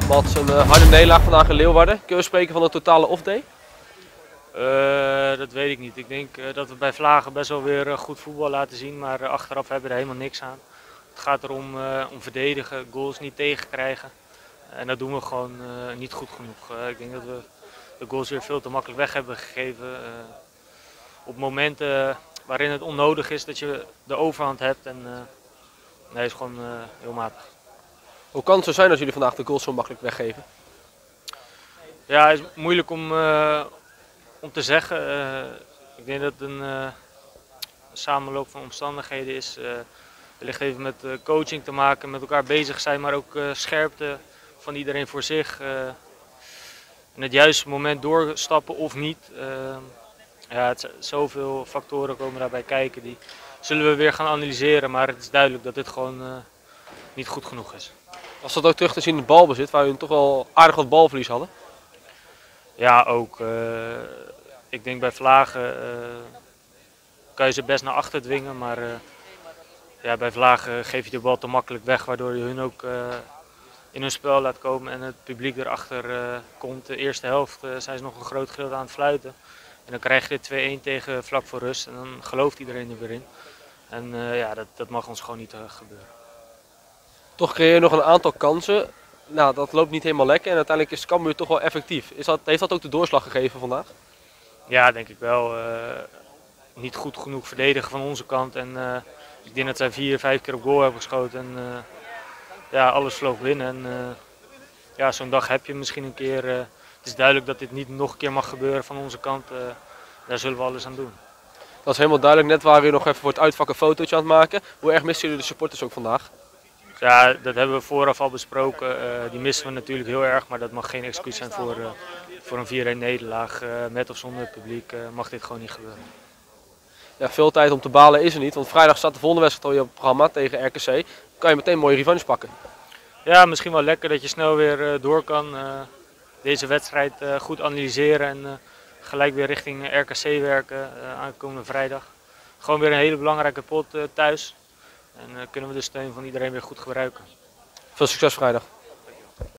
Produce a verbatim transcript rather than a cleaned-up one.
Mats, een uh, harde nederlaag vandaag in Leeuwarden. Kun je spreken van een totale off-day? Uh, dat weet ik niet. Ik denk uh, dat we bij Vlagen best wel weer uh, goed voetbal laten zien, maar uh, achteraf hebben we er helemaal niks aan. Het gaat erom uh, om verdedigen, goals niet tegenkrijgen. En dat doen we gewoon uh, niet goed genoeg. Uh, ik denk dat we de goals weer veel te makkelijk weg hebben gegeven. Uh, op momenten waarin het onnodig is dat je de overhand hebt. En uh, nee, is gewoon uh, heel matig. Hoe kan het zo zijn als jullie vandaag de goals zo makkelijk weggeven? Ja, het is moeilijk om, uh, om te zeggen. Uh, ik denk dat het een uh, samenloop van omstandigheden is. Uh, wellicht even met uh, coaching te maken, met elkaar bezig zijn, maar ook uh, scherpte van iedereen voor zich. Uh, en het juiste moment doorstappen of niet. Uh, ja, het, zoveel factoren komen daarbij kijken. Die zullen we weer gaan analyseren, maar het is duidelijk dat dit gewoon uh, niet goed genoeg is. Was dat ook terug te zien in het balbezit, waar jullie toch wel aardig wat balverlies hadden? Ja, ook. Uh, ik denk bij Vlagen uh, kan je ze best naar achter dwingen, maar uh, ja, bij Vlagen geef je de bal te makkelijk weg, waardoor je hun ook uh, in hun spel laat komen en het publiek erachter uh, komt. De eerste helft uh, zijn ze nog een groot gedeelte aan het fluiten. En dan krijg je de twee-een tegen vlak voor rust en dan gelooft iedereen er weer in. En uh, ja, dat, dat mag ons gewoon niet uh, gebeuren. Toch creëer je nog een aantal kansen. Nou, dat loopt niet helemaal lekker en uiteindelijk is Cambuur toch wel effectief. Is dat, heeft dat ook de doorslag gegeven vandaag? Ja, denk ik wel. Uh, niet goed genoeg verdedigen van onze kant. En uh, ik denk dat zij vier, vijf keer op goal hebben geschoten. En uh, ja, alles vloog binnen. En uh, ja, zo'n dag heb je misschien een keer. Uh, het is duidelijk dat dit niet nog een keer mag gebeuren van onze kant. Uh, daar zullen we alles aan doen. Dat is helemaal duidelijk. Net waren we nog even voor het uitvak een fotootje aan het maken. Hoe erg missen jullie de supporters ook vandaag? Ja, dat hebben we vooraf al besproken. Uh, die missen we natuurlijk heel erg, maar dat mag geen excuus zijn voor, uh, voor een vier-een nederlaag. Uh, met of zonder het publiek uh, mag dit gewoon niet gebeuren. Ja, veel tijd om te balen is er niet, want vrijdag staat de volgende wedstrijd al op het programma tegen R K C. Kan je meteen mooie revanche pakken? Ja, misschien wel lekker dat je snel weer uh, door kan. Uh, deze wedstrijd uh, goed analyseren en uh, gelijk weer richting R K C werken uh, aankomende vrijdag. Gewoon weer een hele belangrijke pot uh, thuis. En uh, kunnen we de steun van iedereen weer goed gebruiken. Veel succes vrijdag.